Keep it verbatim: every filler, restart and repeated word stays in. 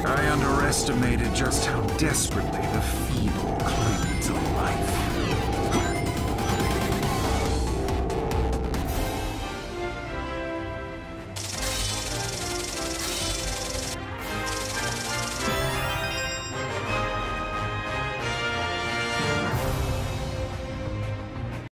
I underestimated just how desperately the feeble cling to life.